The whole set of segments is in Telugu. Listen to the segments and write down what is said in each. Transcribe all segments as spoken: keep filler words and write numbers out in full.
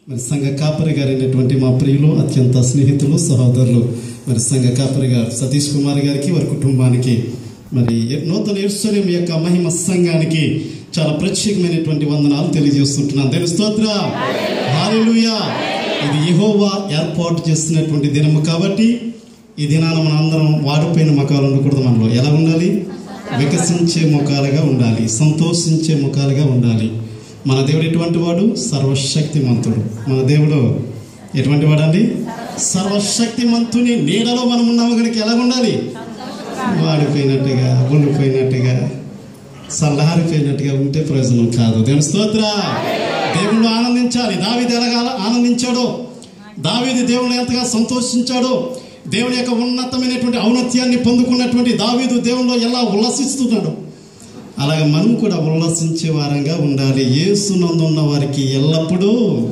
మరి సంఘ కాపరి గారు అయినటువంటి మా ప్రియులు, అత్యంత స్నేహితులు, సహోదరులు మరి సంఘ కాపరి గారు సతీష్ కుమార్ గారికి, వారి కుటుంబానికి, మరి నూతన యెరూషలేము యొక్క మహిమ సంఘానికి చాలా ప్రత్యేకమైనటువంటి వందనాలు తెలియజేస్తుంటున్నాను. దేవుని స్తోత్రం, హల్లెలూయా. ఇది యెహోవా ఏర్పాటు చేస్తున్నటువంటి దినము కాబట్టి ఈ దినాన మన అందరం వాడిపోయిన ముఖాలు ఉండకూడదు. మనలో ఎలా ఉండాలి? వికసించే ముఖాలుగా ఉండాలి, సంతోషించే ముఖాలుగా ఉండాలి. మన దేవుడు ఎటువంటి వాడు? సర్వశక్తిమంతుడు. మన దేవుడు ఎటువంటి వాడు అండి? సర్వశక్తిమంతుని నీడలో మనం ఉన్నాము కనుక ఎలా ఉండాలి? వాడిపోయినట్టుగా, ఉండిపోయినట్టుగా, సల్లారిపోయినట్టుగా ఉంటే ప్రయోజనం కాదు. దేవుని స్తోత్రం. దేవుడు ఆనందించాలి. దావీదు ఎలాగా ఆనందించాడో, దావీదు దేవుడు ఎంతగా సంతోషించాడో, దేవుని యొక్క ఉన్నతమైనటువంటి ఔన్నత్యాన్ని పొందుకున్నటువంటి దావీదు దేవునిలో ఎలా ఉల్లసిస్తున్నాడు, అలాగే మనం కూడా ఉల్లసించే వారంగా ఉండాలి. యేసునందున్న వారికి ఎల్లప్పుడూ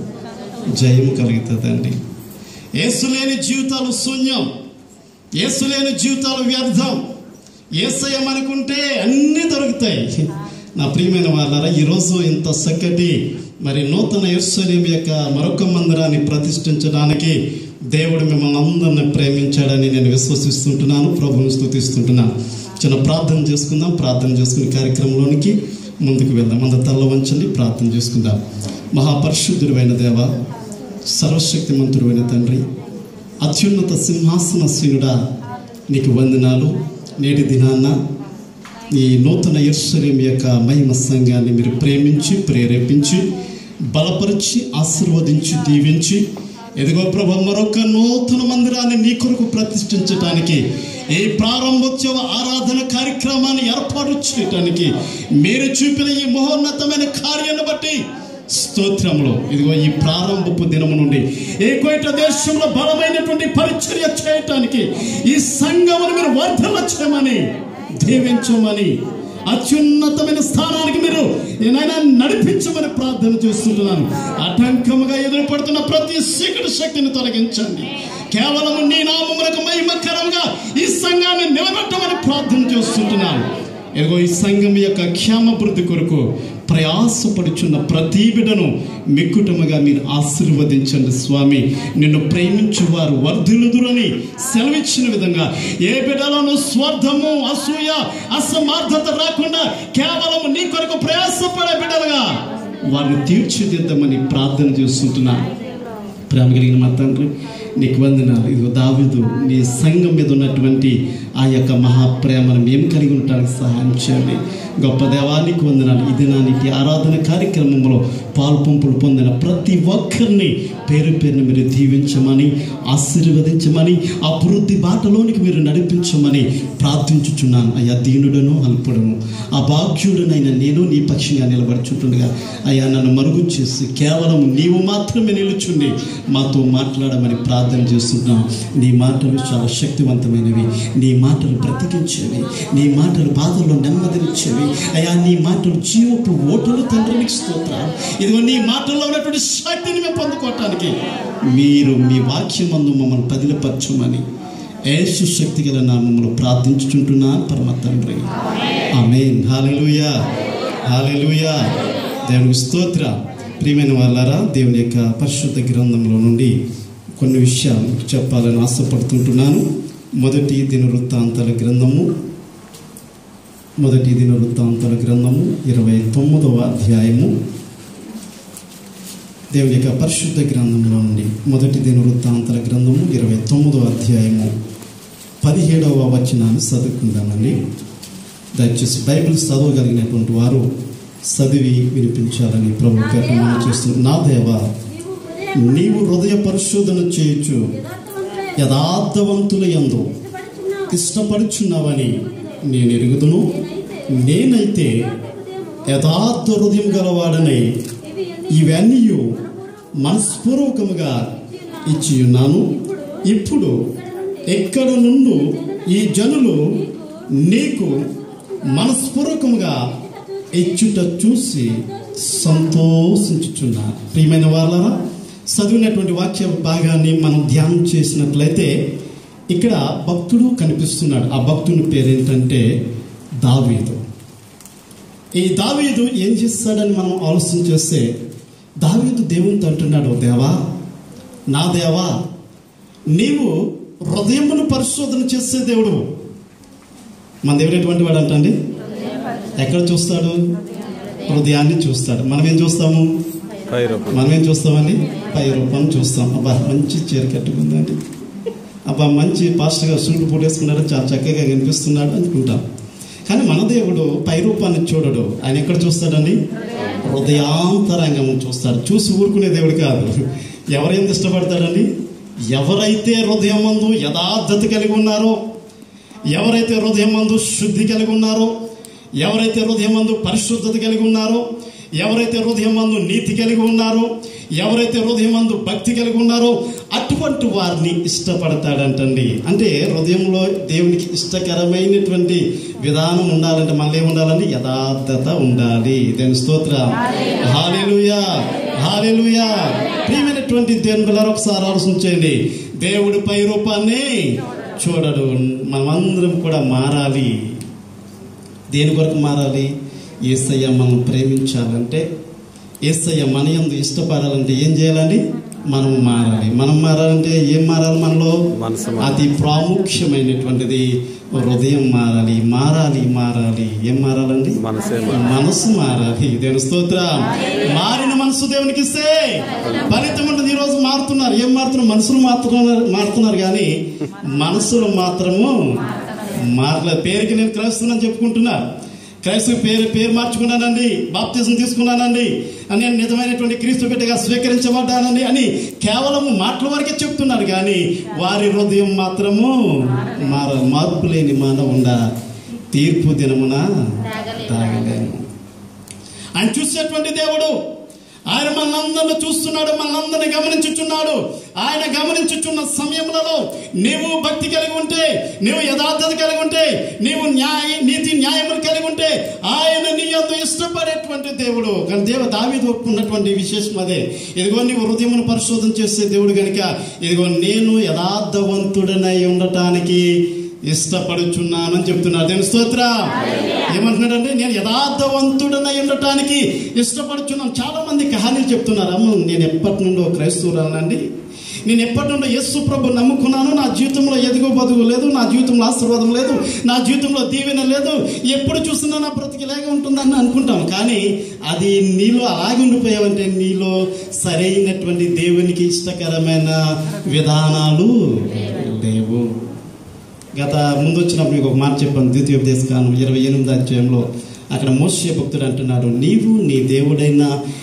జయం కలుగుతుందండి. యేసు లేని జీవితాలు శూన్యం, యేసు లేని జీవితాలు వ్యర్థం. యేసయ్య మనకుంటే అన్నీ దొరుకుతాయి. నా ప్రియమైన వాళ్ళారా, ఈరోజు ఇంత చక్కటి మరి నూతన యెరూషలేము యొక్క మరొక మందిరాన్ని ప్రతిష్ఠించడానికి దేవుడు మిమ్మల్ని అందరిని ప్రేమించాడని నేను విశ్వసిస్తుంటున్నాను, ప్రభువుని స్తుతిస్తుంటున్నాను. చిన్న ప్రార్థన చేసుకుందాం. ప్రార్థన చేసుకునే కార్యక్రమంలోనికి ముందుకు వెళ్దాం. అంత తల్ల వంచండి, ప్రార్థన చేసుకుందాం. మహాపరిశుద్ధుడైన దేవ, సర్వశక్తిమంతుడైన తండ్రి, అత్యున్నత సింహాసనసీనుడా, నీకు వందనాలు. నేటి దినాన్న ఈ నూతన యెరూషలేము యొక్క మహిమ సంఘాన్ని మీరు ప్రేమించి, ప్రేరేపించి, బలపరిచి, ఆశీర్వదించి, దీవించి, ఎదుగో ప్రభు మరొక నూతన మందిరాన్ని నీ కొరకు ప్రతిష్ఠించడానికి, ఈ ప్రారంభోత్సవ ఆరాధన కార్యక్రమాన్ని ఏర్పాటు చేయడానికి మీరు చూపిన ఈ మహోన్నతమైన కార్యాన్ని బట్టి స్తోత్రంలో, ఇదిగో ఈ ప్రారంభపు దినము నుండి ఏకైక దేశంలో బలమైనటువంటి పరిచర్య చేయటానికి ఈ సంఘమును మీరు వర్ధన చేయమని, దీవించమని, అత్యున్నతమైన స్థానానికి మీరు ఏనైనా నడిపించమని ప్రార్థన చేస్తుంటున్నాను. ఆటంకముగా ఎదురుపడుతున్న ప్రతి చీకటి శక్తిని తొలగించండి. కేవలం నీ నామమునకు మహిమకరంగా ఈ సంఘాన్ని నిలబెట్టమని ప్రార్థన చేస్తుంటున్నాను. ఇదిగో ఈ సంఘం యొక్క క్షేమాభివృద్ధి కొరకు ప్రయాసపడుచున్న ప్రతి బిడ్డను మిక్కుటముగా మీరు ఆశీర్వదించండి స్వామి. నిన్ను ప్రేమించు వారు వర్ధిల్లుదురని సెలవిచ్చిన విధంగా ఏ బిడ్డలను స్వార్థము, అసూయ, అసమర్థత రాకుండా కేవలం నీ కొరకు ప్రయాసపడే బిడ్డలుగా వారిని తీర్చిదిద్దమని ప్రార్థన చేస్తుంటున్నాను. ప్రేమ కలిగిన మా తండ్రి, నీకు వందనాలు. ఇదిగో దావీదు నీ సంఘం మీద ఉన్నటువంటి ఆ యొక్క మహాప్రేమను మేము కలిగి ఉండటానికి సహాయం చేయండి. గొప్ప దేవానికి వందనాలు. ఈ దినానికి ఆరాధన కార్యక్రమంలో పాల్పంపులు పొందిన ప్రతి ఒక్కరిని పేరు పేరుని మీరు దీవించమని, ఆశీర్వదించమని, అభివృద్ధి బాటలోనికి మీరు నడిపించమని ప్రార్థించుచున్నాను. అయ్యా, దీనుడను అల్పుడను అభాగ్యుడనైనా నేను నీ పక్షంగా నిలబడుచుంటుండగా అయ్యా నన్ను మరుగు చేసి కేవలం నీవు మాత్రమే నిలుచుండి మాతో మాట్లాడమని ప్రార్థన చేస్తున్నాం. నీ మాటలు చాలా శక్తివంతమైనవి, నీ మాటలు బ్రతికించేవి, నీ మాటలు బాధల్లో నెమ్మదినిచ్చేవి. అయ్యా, నీ మాటలు జీవపు ఓటలు తండ్రికి స్తోత్రాలు. ఇదిగో నీ మాటల్లో ఉన్నటువంటి శక్తిని మేము పొందుకోవటానికి మీరు మీ వాక్యమందు మమ్మల్ని పదిలపరచమని యేసు శక్తి గల నామములో ప్రార్థించుచుంటున్నాను పరమ తండ్రి. ఆమేన్. హల్లెలూయా, హల్లెలూయా. దేవునికి స్తోత్రం. ప్రియమైన వాళ్ళారా, దేవుని యొక్క పరిశుద్ధ గ్రంథంలో నుండి కొన్ని విషయాలు చెప్పాలని ఆశపడుతుంటున్నాను. మొదటి దినవృత్తాంతాల గ్రంథము మొదటి దినవృత్తాంతాల గ్రంథము ఇరవై తొమ్మిదవ అధ్యాయము. దేవుని యొక్క పరిశుద్ధ గ్రంథంలో నుండి మొదటి దినవృత్తాంతాల గ్రంథము ఇరవై తొమ్మిదవ అధ్యాయము పదిహేడవ వచనాన్ని చదువుకుందామండి. దయచేసి బైబిల్ చదవగలిగినటువంటి వారు చదివి వినిపించాలని ప్రభు పేట మనం చేస్తున్నాం. నా దేవా, నీవు హృదయ పరిశోధన చేయొచ్చు, యథార్థవంతుల యందు ఇష్టపడుచున్నావని నేను ఎరుగుదును. నేనైతే యథార్థ హృదయం గలవాడనై ఇవన్నీ మనస్పూర్వకముగా ఇచ్చి ఉన్నాను. ఇప్పుడు ఎక్కడ నుండి ఈ జనులు నీకు మనస్పూర్వకముగా ఇచ్చుట చూసి సంతోషించుచున్నారు. ప్రియమైన వాళ్ళారా, చదివినటువంటి వాక్య భాగాన్ని మనం ధ్యానం చేసినట్లయితే ఇక్కడ భక్తుడు కనిపిస్తున్నాడు. ఆ భక్తుని పేరేంటంటే దావీదు. ఈ దావీదు ఏం చేస్తాడని మనం ఆలోచన చేస్తే దావీదు దేవునితో అంటున్నాడు, దేవా నా దేవా, నీవు హృదయమును పరిశోధన చేసే దేవుడు. మన దేవుడు ఎటువంటి వాడు అంటండి? ఎక్కడ చూస్తాడు? హృదయాన్ని చూస్తాడు. మనం ఏం చూస్తాము? మనం ఏం చూస్తామండి? పై రూపం చూస్తాం. అబ్బా మంచి చీర కట్టుకుందండి, అబ్బా మంచి పాస్టర్గా సూట్ పూటేసుకున్నాడు, చాలా చక్కగా కనిపిస్తున్నాడు అనుకుంటాం. కానీ మన దేవుడు పై రూపాన్ని చూడడు. ఆయన ఎక్కడ చూస్తాడండి? హృదయాంతరంగం చూస్తాడు. చూసి ఊరుకునే దేవుడు కాదు. ఎవరైంది ఇష్టపడతాడండి? ఎవరైతే హృదయమందు యథార్థత కలిగి ఉన్నారో, ఎవరైతే హృదయమందు శుద్ధి కలిగి ఉన్నారో, ఎవరైతే హృదయమందు పరిశుద్ధత కలిగి ఉన్నారో, ఎవరైతే హృదయమందు నీతి కలిగి ఉన్నారో, ఎవరైతే హృదయమందు భక్తి కలిగి ఉన్నారో అటువంటి వారిని ఇష్టపడతాడంటండి. అంటే హృదయంలో దేవునికి ఇష్టకరమైనటువంటి విధానం ఉండాలంటే మనలో ఏముండాలండి? యథార్థత ఉండాలి. దేవుని స్తోత్రం. హల్లెలూయా, హల్లెలూయా. ప్రియమైనటువంటి దేవుని బిడ్డలారా, ఒకసారి ఆలోచించండి. దేవుడి పై రూపాన్ని చూడడు. మనమందరం కూడా మారాలి. దేని కొరకు మారాలి? యేసయ్య మనం ప్రేమించాలంటే, యేసయ్య మన యందు ఇష్టపడాలంటే ఏం చేయాలండి? మనం మారాలి. మనం మారాలంటే ఏం మారాలి? మనలో అతి ప్రాముఖ్యమైనటువంటిది హృదయం మారాలి. మారాలి మారాలి ఏం మారాలండి? మనసు మారాలి. దేవుని స్తోత్రం. మారిన మనసు దేవునికి ఇస్తే ఫలితం ఉంటుంది. ఈ రోజు మారుతున్నారు. ఏం మారుతున్నారు? మనసులు మారుతున్నారు మారుతున్నారు కానీ మనసులు మాత్రము మారలేదు. పేరుకి నేను క్రైస్తవుని చెప్పుకుంటున్నా, క్రైస్తవ పేరు పేరు మార్చుకున్నానండి, బాప్తిజం తీసుకున్నానండి, నేను నిజమైనటువంటి క్రీస్తు బిడ్డగా స్వీకరించబడ్డానండి అని కేవలం మాటల వరకే చెప్తున్నారు. కానీ వారి హృదయం మాత్రము మార మార్పు లేని మానవుండా తీర్పు దినమున తాగలేను. ఆయన చూసేటువంటి దేవుడు. ఆయన మనందరిని చూస్తున్నాడు, మనందరిని గమనించుచున్నాడు. ఆయన గమనించుచున్న సమయంలో నీవు భక్తి కలిగి ఉంటే, నీవు యథార్థత కలిగి ఉంటే, నీవు న్యాయ నీతి న్యాయములు కలిగి ఉంటే ఆయన నీ యందు ఇష్టపడేటువంటి దేవుడు. కానీ దేవ దావీదు ఒప్పుకున్నటువంటి విశేషం అదే. ఇదిగో నీవు హృదయమును పరిశోధన చేసే దేవుడు కనుక ఇదిగో నేను యథార్థవంతుడనై ఉండటానికి ఇష్టపడుచున్నాను అని చెప్తున్నాడు. దేవుని స్తోత్రం. ఏమంటున్నాడంటే నేను యథార్థవంతుడనై ఉండటానికి ఇష్టపడుచున్నాను. చాలా మంది కహానీలు చెప్తున్నారు. అమ్మ నేను ఎప్పటి నుండో క్రైస్తవురాలండి, నేను ఎప్పటి నుండో యేసు ప్రభు నమ్ముకున్నాను, నా జీవితంలో ఎదుగు బదుగు లేదు, నా జీవితంలో ఆశీర్వాదం లేదు, నా జీవితంలో దీవెన లేదు, ఎప్పుడు చూసినా నా బ్రతికిలాగే ఉంటుందని అనుకుంటాం. కానీ అది నీలో అలాగే ఉండిపోయావంటే నీలో సరైనటువంటి దేవునికి ఇష్టకరమైన విధానాలు లేవు. గత ముందు వచ్చినప్పుడు మీకు ఒక మాట చెప్పాను, ద్వితీయోపదేశకాండం ఇరవై ఎనిమిది అధ్యాయంలో. అక్కడ మోషే భక్తుడు అంటున్నాడు, నీవు నీ దేవుడైన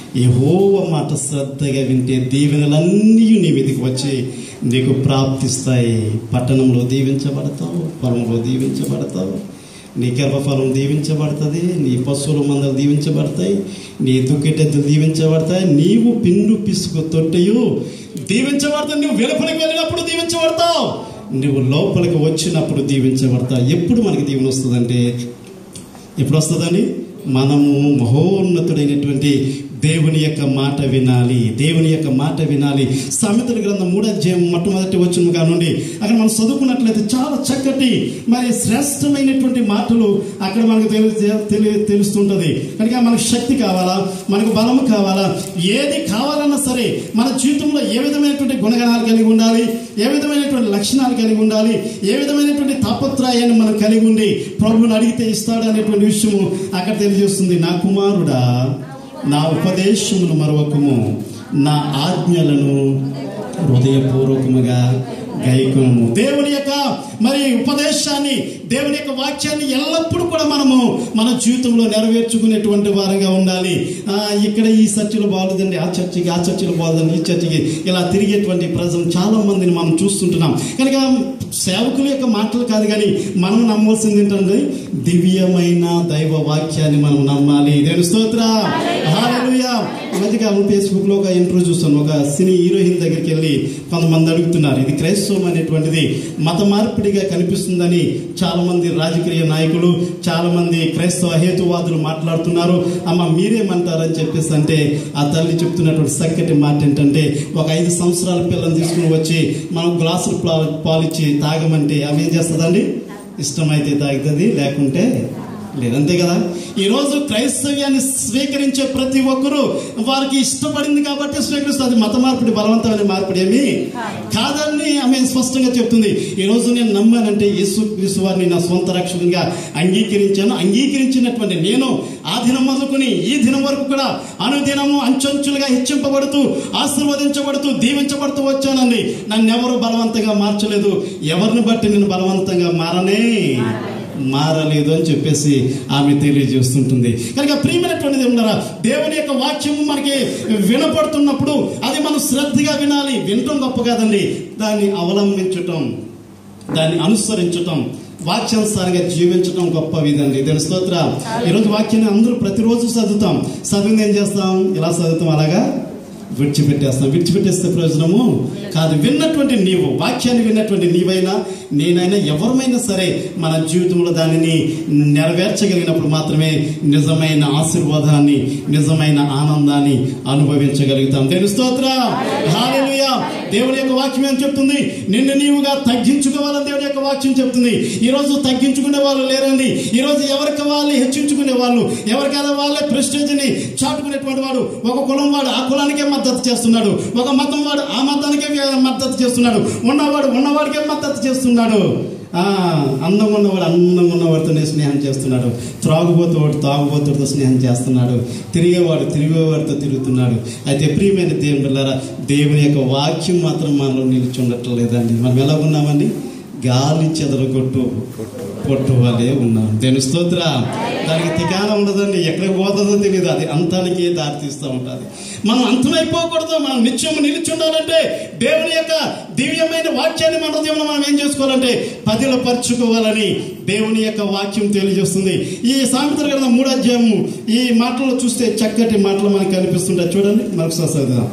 యెహోవా మాట శ్రద్ధగా వింటే దీవెనలన్నీ నీ మీదకి వచ్చి నీకు ప్రాప్తిస్తాయి. పట్టణంలో దీవించబడతావు, పొలంలో దీవించబడతావు, నీ గర్భఫలం దీవించబడుతుంది, నీ పశువుల మందలు దీవించబడతాయి, నీ దుక్కెటెద్దులు దీవించబడతాయి, నీవు పిండు పిసుకు తొట్టెయు దీవించబడతావు. నువ్వు వెలుపలికి వెళ్ళినప్పుడు దీవించబడతావు, నువ్వు లోపలికి వచ్చినప్పుడు దీవించబడతావు. ఎప్పుడు మనకి దీవెన వస్తుందంటే, ఎప్పుడు వస్తుందని మనము మహోన్నతుడైనటువంటి దేవుని యొక్క మాట వినాలి. దేవుని యొక్క మాట వినాలి. సామెతల గ్రంథం మూడో అధ్యాయం మొట్టమొదటి వచనం కానుండి అక్కడ మనం చదువుకున్నట్లయితే చాలా చక్కటి మరి శ్రేష్టమైనటువంటి మాటలు అక్కడ మనకు తెలు తెలి తెలుస్తుంటుంది. కనుక మనకు శక్తి కావాలా, మనకు బలము కావాలా, ఏది కావాలన్నా సరే మన జీవితంలో ఏ విధమైనటువంటి గుణగణాలు కలిగి ఉండాలి, ఏ విధమైనటువంటి లక్షణాలు కలిగి ఉండాలి, ఏ విధమైనటువంటి తాపత్రయాన్ని మనం కలిగి ఉండి ప్రభువుని అడిగితే ఇస్తాడు అనేటువంటి విషయము అక్కడ తెలియజేస్తుంది. నా కుమారుడా, నా ఉపదేశమును మరవకము, నా ఆజ్ఞలను హృదయపూర్వకముగా గైకొనుము. దేవుని యొక్క మరి ఉపదేశాన్ని, దేవుని యొక్క వాక్యాన్ని ఎల్లప్పుడూ కూడా మనము మన జీవితంలో నెరవేర్చుకునేటువంటి వారంగా ఉండాలి. ఇక్కడ ఈ చర్చిలో బాగుందండి, ఆ చర్చికి, ఆ చర్చిలో బాగుందండి, ఈ చర్చికి ఇలా తిరిగేటువంటి ప్రజలు చాలా మందిని మనం చూస్తుంటున్నాం. కనుక సేవకుల యొక్క మాటలు కాదు కానీ మనం నమ్మాల్సింది ఏంటంటే దివ్యమైన దైవ వాక్యాన్ని మనం నమ్మాలి. దేవుని స్తోత్రం. హల్లెలూయా. మధ్యకాలం ఫేస్బుక్ లో ఒక ఇంటర్వ్యూ చూస్తాను. ఒక సినీ హీరోయిన్ దగ్గరికి వెళ్ళి కొంతమంది అడుగుతున్నారు, ఇది క్రైస్తవం అనేటువంటిది మత మార్పిడిగా కనిపిస్తుందని చాలా మంది రాజకీయ నాయకులు, చాలా మంది క్రైస్తవ హేతువాదులు మాట్లాడుతున్నారు. అమ్మ మీరేమంటారని చెప్పేసి అంటే ఆ తల్లి చెప్తున్నటువంటి చక్కటి మాట ఏంటంటే, ఒక ఐదు సంవత్సరాల పిల్లల్ని తీసుకుని వచ్చి మనం గ్లాసులు పాలిచ్చి తాగమంటే అవి ఏం చేస్తుందండి? ఇష్టమైతే తాగుతుంది, లేకుంటే లేదంతే కదా. ఈరోజు క్రైస్తవ్యాన్ని స్వీకరించే ప్రతి ఒక్కరూ వారికి ఇష్టపడింది కాబట్టి స్వీకరిస్తుంది. అది మత మార్పిడి, బలవంతమైన మార్పిడి ఏమి కాదని ఆమె స్పష్టంగా చెప్తుంది. ఈరోజు నేను నమ్మానంటే యేసు క్రీస్తు వారిని నా సొంత రక్షకునిగా అంగీకరించాను. అంగీకరించినటువంటి నేను ఆ దినం మొదలుకొని ఈ దినం వరకు కూడా అనుదినము అంచెంచులుగా హెచ్చింపబడుతూ ఆశీర్వదించబడుతూ దీవించబడుతూ వచ్చానండి. నన్ను ఎవరు బలవంతంగా మార్చలేదు. ఎవరిని బట్టి నేను బలవంతంగా మారనే మారలేదు అని చెప్పేసి ఆమె తెలియజేస్తుంటుంది. కనుక ప్రియమైనటువంటిది ఉన్నారా, దేవుని యొక్క వాక్యము మనకి వినపడుతున్నప్పుడు అది మనం శ్రద్ధగా వినాలి. వినటం గొప్ప కాదండి, దాన్ని అవలంబించటం, దాన్ని అనుసరించటం, వాక్యానుసారంగా జీవించడం గొప్ప విధండి. దాని స్తోత్ర. ఈరోజు వాక్యాన్ని అందరూ ప్రతిరోజు చదువుతాం. చదివింది ఏం చేస్తాం? ఇలా చదువుతాం, అలాగా విడిచిపెట్టేస్తాం. విడిచిపెట్టేస్తే ప్రయోజనము కాదు. విన్నటువంటి నీవు, వాక్యాన్ని విన్నటువంటి నీవైనా నేనైనా ఎవరమైనా సరే మన జీవితంలో దానిని నెరవేర్చగలిగినప్పుడు మాత్రమే నిజమైన ఆశీర్వాదాన్ని, నిజమైన ఆనందాన్ని అనుభవించగలుగుతాం. దేవుని స్తోత్రం. హల్లెలూయా. దేవుని యొక్క వాక్యం ఏం చెప్తుంది? నిన్ను నీవుగా తగ్గించుకోవాలని దేవుని యొక్క వాక్యం చెప్తుంది. ఈరోజు తగ్గించుకునే వాళ్ళు లేరండి. ఈరోజు ఎవరికి వాళ్ళు హెచ్చించుకునే వాళ్ళు, ఎవరికైనా వాళ్ళే ప్రెస్టేజ్ని చాటుకునేటువంటి వాడు. ఒక కులం వాడు ఆ కులానికే మద్దతు చేస్తున్నాడు, ఒక మతం వాడు ఆ మతానికే మద్దతు చేస్తున్నాడు, ఉన్నవాడు ఉన్నవాడికే మద్దతు చేస్తున్నాడు. అందం ఉన్నవాడు అందం ఉన్నవాడితోనే స్నేహం చేస్తున్నాడు, త్రాగుబోతువాడు తాగుబోతుడితో స్నేహం చేస్తున్నాడు, తిరిగేవాడు తిరిగేవాడితో తిరుగుతున్నాడు. అయితే ప్రియమైన దేవుని బిడ్డలారా, దేవుని యొక్క వాక్యం మాత్రం మనలో నిలిచి లేదండి. మనం ఎలా ఉన్నామండి? గాలి చెదరగొట్టు పొట్టు వాళ్ళే ఉన్నాం. దేవుని స్తోత్ర. దానికి ఠికానా ఉండదండి, ఎక్కడికి పోతుందో తెలియదు, అది అంతానికి దారి తీస్తూ ఉంటుంది. మనం అంతమైపోకూడదు. మనం నిత్యం నిలిచి ఉండాలంటే దేవుని యొక్క దివ్యమైన వాక్యాన్ని మన హృదయంలో మనం ఏం చేసుకోవాలంటే పదిలపరుచుకోవాలని దేవుని యొక్క వాక్యం తెలియజేస్తుంది. ఈ సామెతల గ్రంథం మూడో అధ్యాయము ఈ మాటల్లో చూస్తే చక్కటి మాటలు మనకు కనిపిస్తుంటాయి. చూడండి, మరొకసారి చదువుదాం.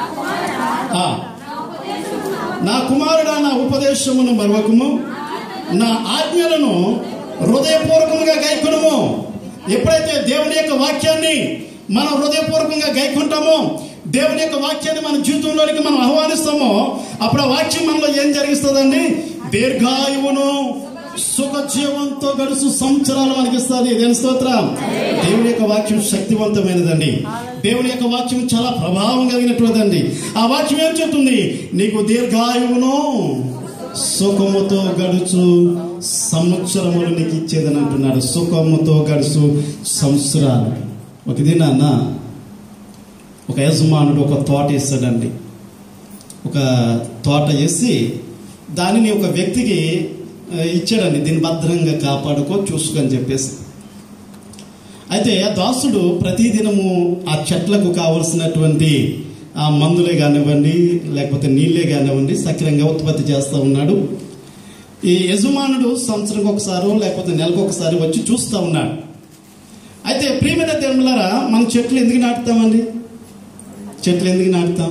నా కుమారుడా, నా ఉపదేశమును మరవకము, నా ఆజ్ఞలను హృదయపూర్వకంగా గైకొనుము. ఎప్పుడైతే దేవుని యొక్క వాక్యాన్ని మనం హృదయపూర్వకంగా గైకొంటామో, దేవుని యొక్క వాక్యాన్ని మన జీవితంలోనికి మనం ఆహ్వానిస్తామో, అప్పుడు ఆ వాక్యం మనలో ఏం జరిగిస్తుందండి? దీర్ఘాయువును సుఖజీవంతో గడుసు సంవత్సరాలు మనకి ఇస్తుంది. దేని స్తోత్రం. దేవుని యొక్క వాక్యం శక్తివంతమైనదండి. దేవుని యొక్క వాక్యం చాలా ప్రభావం కలిగినటువంటిదండి. ఆ వాక్యం ఏం చెప్తుంది? నీకు దీర్ఘాయువును సుఖముతో గడుచు సంవత్సరములు నీకు ఇచ్చేదని అంటున్నాడు. సుఖముతో గడుచు సంవత్సరాలు. ఒక దినాన్న ఒక యజమానుడు ఒక తోట వేస్తాడండి. ఒక తోట వేసి దానిని ఒక వ్యక్తికి ఇచ్చాడండి. దీన్ని భద్రంగా కాపాడుకో, చూసుకొని చెప్పేసి. అయితే దాసుడు ప్రతిదినము ఆ చెట్లకు కావలసినటువంటి ఆ మందులే కానివ్వండి, లేకపోతే నీళ్ళే కానివ్వండి, సక్రంగా ఉత్పత్తి చేస్తూ ఉన్నాడు. ఈ యజమానుడు సంవత్సరంకి ఒకసారి లేకపోతే నెలకు ఒకసారి వచ్చి చూస్తూ ఉన్నాడు. అయితే ప్రియమైన దేవులారా, మనం చెట్లు ఎందుకు నాటుతామండి? చెట్లు ఎందుకు నాటుతాం?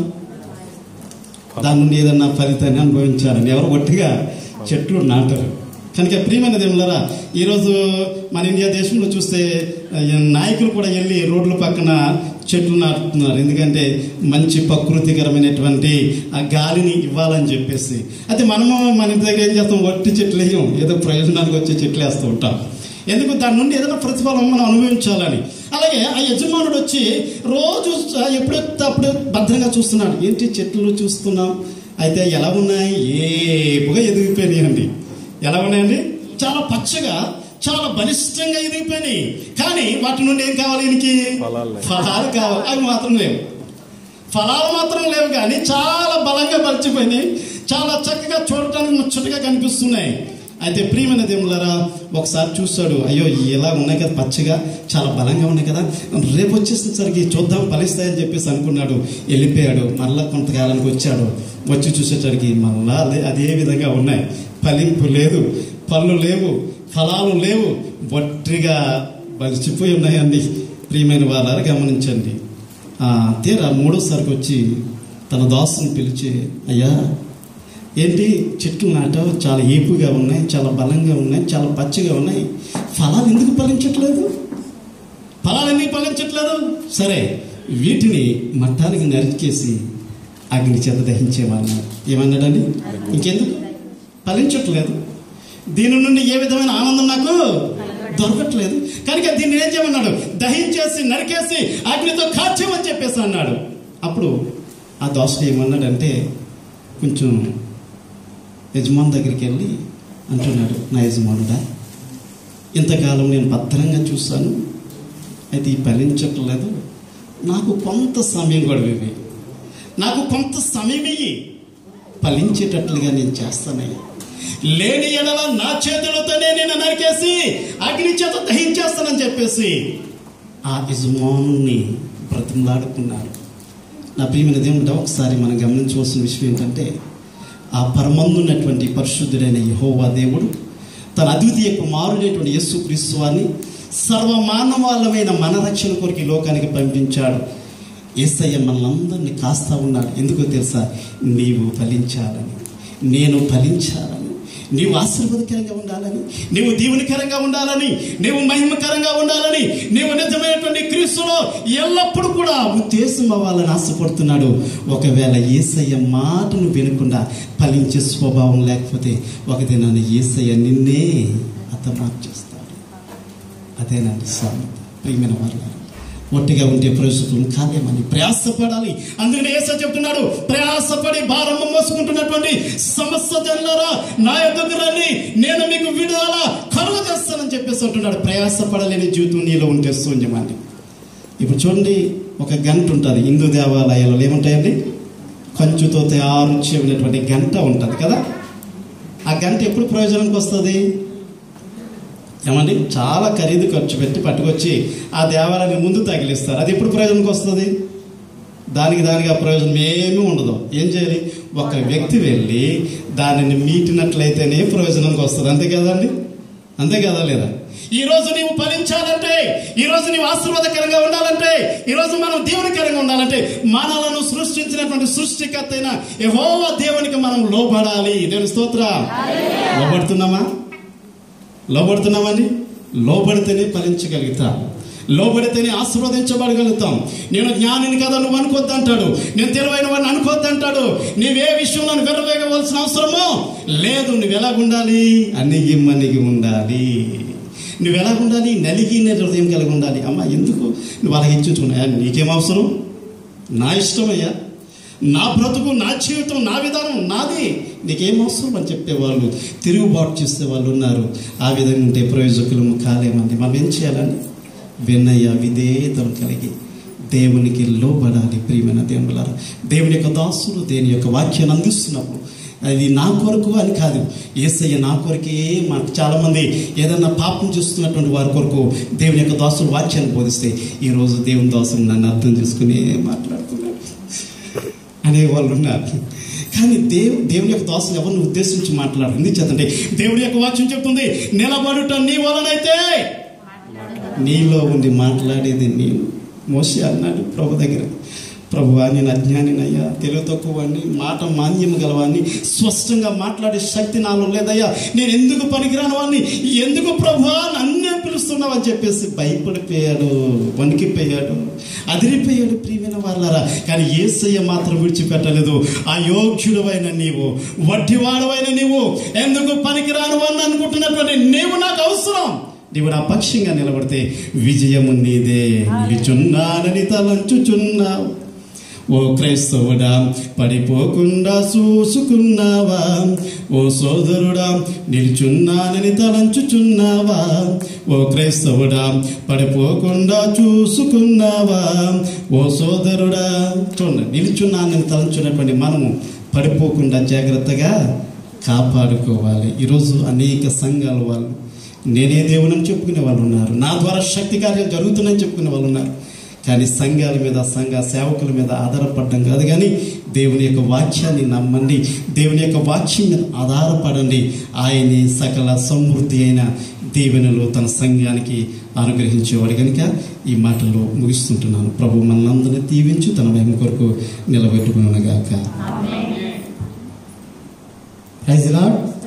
దాని నుండి ఏదన్నా ఫలితాన్ని అనుభవించాలని. ఎవరు గట్టిగా చెట్లు నాటరు. కనుక ప్రియమైన దేవులారా, ఈరోజు మన ఇండియా దేశంలో చూస్తే నాయకులు కూడా వెళ్ళి రోడ్ల పక్కన చెట్లు నాటుతున్నారు. ఎందుకంటే మంచి ప్రకృతికరమైనటువంటి ఆ గాలిని ఇవ్వాలని చెప్పేసి. అయితే మనము మన ఇంటి దగ్గర ఏం చేస్తాం? వట్టి చెట్లు వేయం, ఏదో ప్రయోజనానికి వచ్చే చెట్లు వేస్తూ ఉంటాం. ఎందుకు? దాని నుండి ఏదైనా ప్రతిఫలం మనం అనుభవించాలని. అలాగే ఆ యజమానుడు వచ్చి రోజు ఎప్పుడైతే అప్పుడు భద్రంగా చూస్తున్నాడు. ఏంటి చెట్లు చూస్తున్నాం? అయితే ఎలా ఉన్నాయి? ఏపుగా ఎదిగిపోయినాయండి. ఎలా ఉన్నాయండి? చాలా పచ్చగా, చాలా బలిష్టంగా ఎదిగిపోయినాయి. కానీ వాటి నుండి ఏం కావాలి? ఈయనకి ఫలాలు కావాలి. అవి మాత్రం లేవు. ఫలాలు మాత్రం లేవు, కానీ చాలా బలంగా బలిచిపోయినాయి. చాలా చక్కగా చూడటానికి ముచ్చటగా కనిపిస్తున్నాయి. అయితే ప్రియమైన దేవులారా, ఒకసారి చూస్తాడు, అయ్యో ఇలా ఉన్నాయి కదా, పచ్చగా చాలా బలంగా ఉన్నాయి కదా, రేపు వచ్చేసరికి చూద్దాం ఫలిస్తాయని చెప్పేసి అనుకున్నాడు. వెళ్ళిపోయాడు. మళ్ళా కొంతకాలానికి వచ్చాడు. వచ్చి చూసేసరికి మళ్ళా అదే అదే విధంగా ఉన్నాయి. ఫలింపు లేదు, పళ్ళు లేవు, ఫలాలు లేవు, బొట్టిగా బలిచిపోయి ఉన్నాయండి. ప్రియమైన వాళ్ళారా, గమనించండి. తీరా మూడోసారికి వచ్చి తన దాసుని పిలిచి, అయ్యా ఏంటి చెట్లు నాటావు, చాలా ఏపుగా ఉన్నాయి, చాలా బలంగా ఉన్నాయి, చాలా పచ్చగా ఉన్నాయి, ఫలాలు ఎందుకు ఫలించట్లేదు? ఫలాలు ఎందుకు ఫలించట్లేదు? సరే, వీటిని మట్టానికి నరికేసి అగ్ని చేత దహించేమన్నాడు. ఏమన్నాడని? ఇంకెందుకు ఫలించట్లేదు, దీని నుండి ఏ విధమైన ఆనందం నాకు దొరకట్లేదు. కనుక దీన్ని ఏం చేయమన్నాడు? దహించేసి నరికేసి అగ్నితో కాల్చేమని చెప్పేసి అన్నాడు. అప్పుడు ఆ దోషుడు ఏమన్నాడంటే, కొంచెం యజమాని దగ్గరికి వెళ్ళి అంటున్నాడు, నా యజమానుడా, ఇంతకాలం నేను భద్రంగా చూశాను, అయితే ఈ ఫలించట్లేదు, నాకు కొంత సమయం గడువు, నాకు కొంత సమయం ఇయ్యి, ఫలించేటట్లుగా నేను చేస్తానయ్యా. లేని ఎడల నా చేతులతోనే నేను నరికేసి అగ్ని చేత దహించేస్తానని చెప్పేసి ఆ యజమానుని బ్రతిమలాడుకున్నాడు. నా ప్రియమైన దేవుడు, ఒకసారి మనం గమనించవలసిన విషయం ఏంటంటే, ఆ పరమందున్నటువంటి పరిశుద్ధుడైన యెహోవా దేవుడు తన అద్వితీయ కుమారుడైనటువంటి యేసుక్రీస్తు వారిని సర్వమానవాళమైన మన రక్షణ కొరకు ఈ లోకానికి పంపించాడు. యేసయ్య మనలందరినీ కాస్తా ఉన్నాడు. ఎందుకో తెలుసా? నీవు ఫలించాలని, నేను ఫలించాలని, నీవు ఆశీర్వాదకరంగా ఉండాలని, నీవు దీవెనకరంగా ఉండాలని, నీవు మహిమకరంగా ఉండాలని, నీవు నిజమైనటువంటి క్రీస్తులో ఎల్లప్పుడూ కూడా ఉద్దేశం అవ్వాలని ఆశపడుతున్నాడు. ఒకవేళ యేసయ్య మాటను వినకుండా ఫలించే స్వభావం లేకపోతే ఒక దినాన్ని యేసయ్య నిన్నే హతమార్చేస్తాడు. అదేనండి సామెత. ప్రియమైన వారు, ఒట్టిగా ఉంటే ప్రయోజనం కాలేమని ప్రయాసపడాలి. అందుకని యేసు చెప్తున్నాడు, ప్రయాసపడి భారం మోసుకుంటున్నటువంటి సమస్త జనులారా నా యొద్దకు రండి, నేను మీకు విడుదల కలుగ చేస్తానని చెప్పేసి అంటున్నాడు. ప్రయాసపడలేని జీవితం నీలో ఉంటే శూన్యమండి. ఇప్పుడు చూడండి, ఒక గంట ఉంటుంది హిందూ దేవాలయాల్లో. ఏముంటాయండి? కంచుతో తయారు చేయబడినటువంటి గంట ఉంటుంది కదా. ఆ గంట ఎప్పుడు ప్రయోజనానికి వస్తుంది? ఏమండి? చాలా ఖరీదు ఖర్చు పెట్టి పట్టుకొచ్చి ఆ దేవాలయాన్ని ముందు తగిలిస్తారు. అది ఎప్పుడు ప్రయోజనానికి వస్తుంది? దానికి దానికి ఆ ప్రయోజనం ఏమీ ఉండదు. ఏం చేయాలి? ఒక వ్యక్తి వెళ్ళి దానిని మీటినట్లయితేనే ప్రయోజనానికి వస్తుంది. అంతే కదండి? అంతే కదా లేదా? ఈరోజు నీవు ఫలించాలంటే, ఈరోజు నీవు ఆశీర్వాదకరంగా ఉండాలంటే, ఈరోజు మనం దేవునికరంగా ఉండాలంటే మనలను సృష్టించినటువంటి సృష్టికర్త అయిన యెహోవా దేవునికి మనం లోబడాలి. దేవుని స్తోత్రం. లోబడుతున్నామా? లోబడుతున్నామని? లోబడితేనే ఫలించగలుగుతాం, లోబడితేనే ఆశీర్వదించబడగలుగుతాం. నేను జ్ఞానిని కదా నువ్వు అనుకోద్దు అంటాడు, నేను తెలివైన వాడిని అనుకోద్దు అంటాడు. నువ్వే విషయంలో వెర్రవేగవలసిన అవసరమో లేదు. నువ్వు ఎలాగుండాలి? అణిగి మణిగి ఉండాలి. నువ్వు ఎలాగుండాలి? నలిగి హృదయం కలిగి ఉండాలి. అమ్మ, ఎందుకు నువ్వు అలా హెచ్చించుకున్నాయా? నీకేం అవసరం? నా ఇష్టమయ్యా, నా బ్రతుకు, నా జీవితం, నా విధానం నాది, నీకేం అవసరం అని చెప్పేవాళ్ళు, తిరుగుబాటు చేసే వాళ్ళు ఉన్నారు. ఆ విధంగా ఉంటే ప్రయోజకులు కాలేమండి. మనం ఏం చేయాలని? వినయ విధేయతలు కలిగి దేవునికి లోబడాలి. ప్రియమైన దేవులారా, దేవుని యొక్క దాసులు దేని యొక్క వాక్యాన్ని అందిస్తున్నప్పుడు అది నా కొరకు అని కాదు, యేసయ్య నా కొరకే. మనకు చాలామంది ఏదన్నా పాపం చేస్తున్నటువంటి వారి కొరకు దేవుని యొక్క దాసులు వాక్యాన్ని బోధిస్తే, ఈరోజు దేవుని దాసులు నన్ను అర్థం చేసుకుని మాట్లాడుతున్నారు అనేవాళ్ళు ఉన్నారు. కానీ దేవు దేవుని యొక్క దాసులు ఎవరిని ఉద్దేశించి మాట్లాడారు? ఎందుకు చేతంటే దేవుడి యొక్క వాక్యం చెప్తుంది, నిలబడుట నీ వలనైతే నీలో ఉండి మాట్లాడేది నేను. మోషే అన్నాడు ప్రభు దగ్గర, ప్రభువా, నేను అజ్ఞానినయ్యా, తెలివి తక్కువని, మాట మాన్యం గలవాన్ని, స్పష్టంగా మాట్లాడే శక్తి నాలో లేదయ్యా, నేను ఎందుకు పనికిరాని వాడిని, ఎందుకు ప్రభువా నన్నే పిలుస్తున్నావు అని చెప్పేసి భయపడిపోయాడు, వణికిపోయాడు, అదిరిపోయాడు. ప్రియమైన వాళ్ళారా, కానీ యేసయ్య మాత్రం విడిచిపెట్టలేదు. అయోగ్యుడవైన నీవు, వడ్డివాడవైన నీవు, ఎందుకు పనికిరాని వాడిని అనుకుంటున్నటువంటి నీవు నాకు అవసరం. నీవు నా పక్షంగా నిలబడితే విజయము నీదే. నిలుచున్నానని తలంచుచున్నావు ఓ క్రైస్తవుడా, పడిపోకుండా చూసుకున్నావా? ఓ సోదరుడా, నిలుచున్నానని తలంచుచున్నావా? ఓ క్రైస్తవుడా, పడిపోకుండా చూసుకున్నావా? ఓ సోదరుడా. చూడండి, నిలుచున్నానని తలంచున్నటువంటి మనము పడిపోకుండా జాగ్రత్తగా కాపాడుకోవాలి. ఈరోజు అనేక సంఘాల వాళ్ళు నేనే దేవునని చెప్పుకునే వాళ్ళు ఉన్నారు, నా ద్వారా శక్తి కార్యం జరుగుతుందని చెప్పుకునే వాళ్ళు ఉన్నారు. కానీ సంఘాల మీద, సంఘ సేవకుల మీద ఆధారపడడం కాదు, కానీ దేవుని యొక్క వాక్యాన్ని నమ్మండి, దేవుని యొక్క వాక్యం మీద ఆధారపడండి. ఆయనే సకల సమృద్ధి అయిన దీవెనలు తన సంఘానికి అనుగ్రహించేవాడు. కనుక ఈ మాటలు ముగిస్తుంటున్నాను. ప్రభు మనందరినీ దీవించి తన మహిమ కొరకు నిలబెట్టుకునగాక. Praise the lord.